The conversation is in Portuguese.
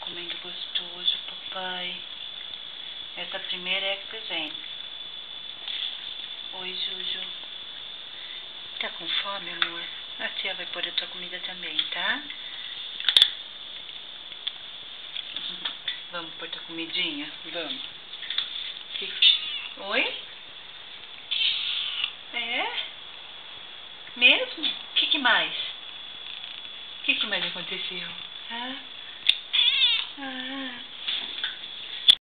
comendo gostoso, papai. Essa primeira é presente. Oi, Juju. Tá com fome, amor? A tia vai pôr a tua comida também, tá? Vamos pôr tua comidinha? Vamos. Oi? É? Mesmo? O que mais? O que mais aconteceu? Ah?